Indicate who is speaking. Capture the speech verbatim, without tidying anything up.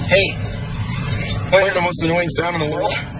Speaker 1: Hey, want to hear the most annoying sound in the world?